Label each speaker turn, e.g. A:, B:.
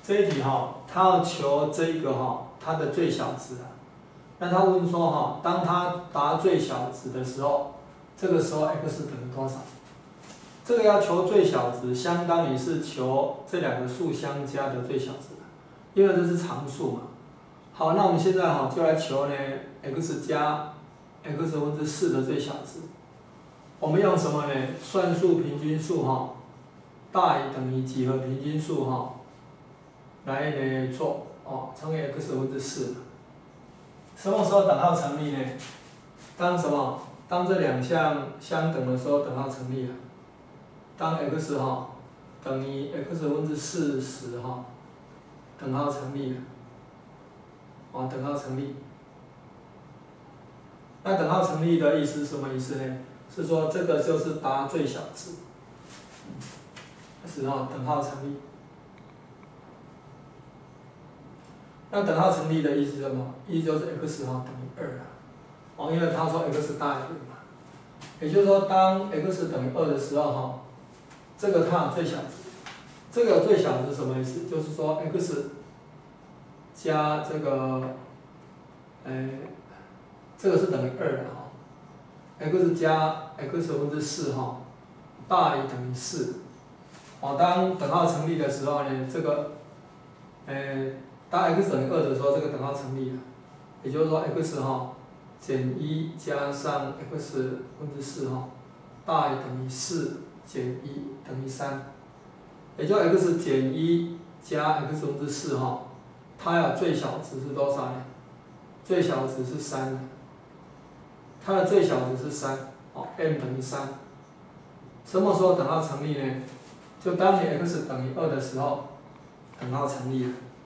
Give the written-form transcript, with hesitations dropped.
A: 这一题它要求这一个它的最小值啊。那他问说当它达最小值的时候，这个时候 x 等于多少？这个要求最小值，相当于是求这两个数相加的最小值，因为这是常数嘛。好，那我们现在就来求呢 x 加 x 分之4的最小值。我们用什么呢？算术平均数大于等于几何平均数来呢做乘以 x 分之4。什么时候等号成立呢？当什么？当这两项相等的时候，等号成立了。当 x 等于 x 分之4时等号成立了。等号成立。那等号成立的意思是什么意思呢？是说这个就是达最小值。是等号成立。那等号成立的意思是什么？意思就是 x 等于2了。因为他说 x 大于0嘛。也就是说，当 x 等于2的时候这个它有最小值。这个最小值是什么意思？就是说 x 加这个，这个是等于2的x 加 x 分之4大于等于4。当等号成立的时候呢，这个，当 x 等于2的时候，这个等号成立了。也就是说 x 减1加上 x 分之4大于等于4减1等于3。也就 x 减1加 x 分之4它要最小值是多少呢？最小值是3。它的最小值是3，m 等于3。什么时候等号成立呢？就当你 x 等于2的时候，等号成立了。